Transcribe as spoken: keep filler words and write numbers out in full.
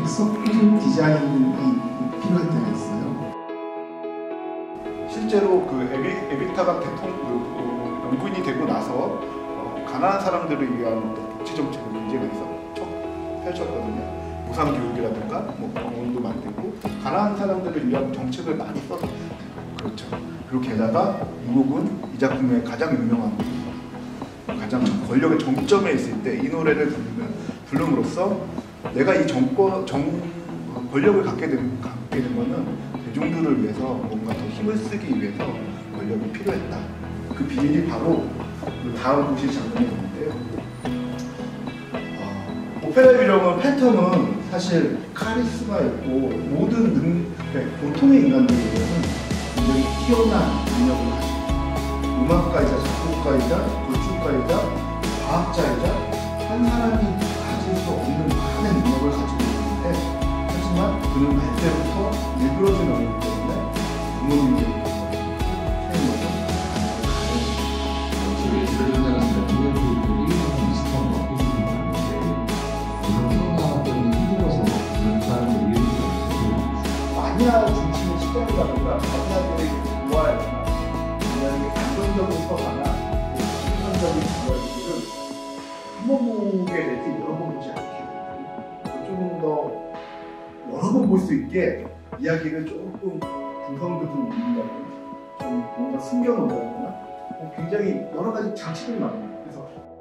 섞인 디자인이 필요할 때가 있어요. 실제로 그 에비, 에비타가 대통령 그, 연구인이 되고 나서 어, 가난한 사람들을 위한 복지 정책을 굉장히 많이 펼쳤거든요. 무상교육이라든가 뭐 병원도 만들고 가난한 사람들을 위한 정책을 많이 썼어요. 그렇죠. 그리고 게다가 이 곡은 이 작품의 가장 유명한 가장 권력의 정점에 있을 때 이 노래를 부르면, 부름으로써 내가 이 정권, 정, 권력을 갖게 된, 갖게 된 거는 대중들을 위해서 뭔가 더 힘을 쓰기 위해서 권력이 필요했다. 그 비밀이 바로 그 다음 곳이 장면에 있는데요. 오페라의 유령은 팬텀은 사실 카리스마 있고 모든 능, 네, 보통의 인간들에게는 굉장히 뛰어난 능력을 가지고 음악가이자 작곡가이자 건축가이자 과학자이자 한 사람이 가질 수 없는 많은 능력을 가지고 있는데, 하지만 그는 날 때부터 일그러진 어이기 때문에 부모님들이 마니아 중심의 시대라든가 마니아들에게 좋아하거나 아니면 감정적인 서사나 심선적인 이야기들을 한 번 보게 될지 여러 번 보지 않게 조금 더 여러 번 볼 수 있게 이야기를 조금 구성도 좀 있는다거나 좀 뭔가 숨겨놓는다거나 굉장히 여러 가지 장치들이 많아요. 그래서